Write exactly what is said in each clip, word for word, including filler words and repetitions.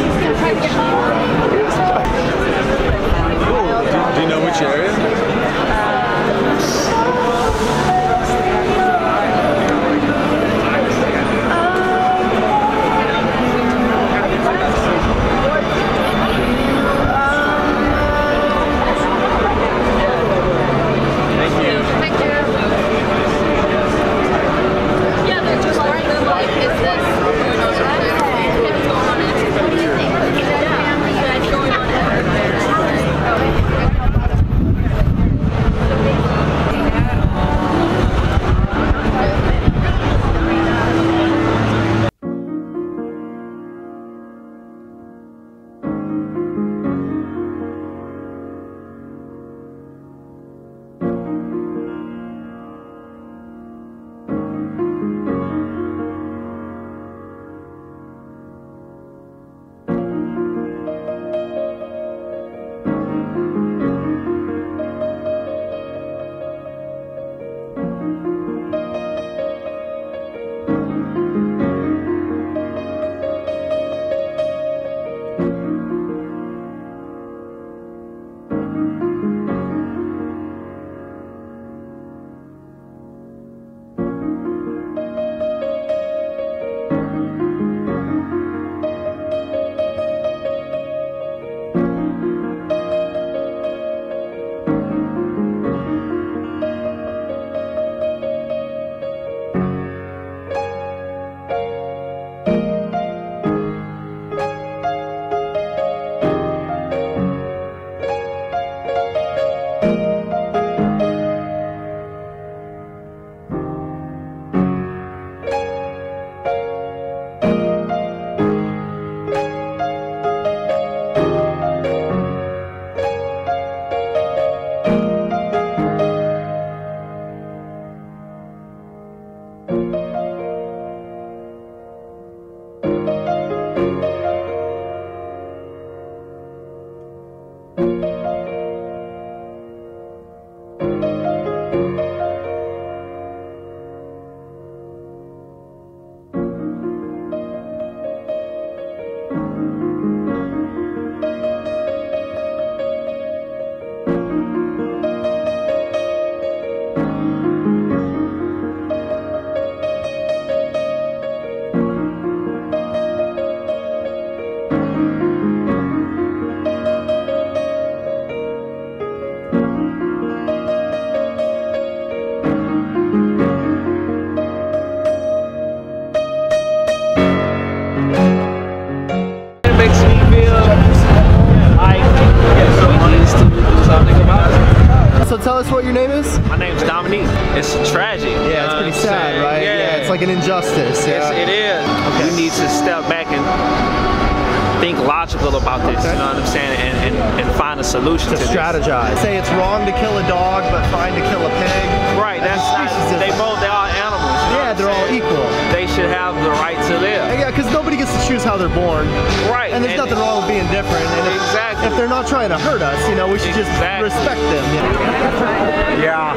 Cool. Do, do you know which area? So tell us what your name is? My name's Dominique. It's tragic. Yeah, it's pretty sad, right? Yeah. yeah, it's like an injustice. Yes, Yeah. it is. Okay. We need to step back and think logical about this, okay. You know what I'm saying, and, and, and find a solution to, to this. strategize. Say it's wrong to kill a dog, but fine to kill a pig. Right, that's not, they both, they are animals. You know yeah, they're all equal. They should have the right to live. Yeah, because nobody gets to choose how they're born. Right. And there's and nothing wrong with being different. And if, exactly. If they're not trying to hurt us, you know, we should exactly. just respect them. Yeah.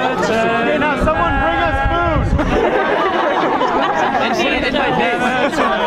Hey, now someone bring us food! And she did my face.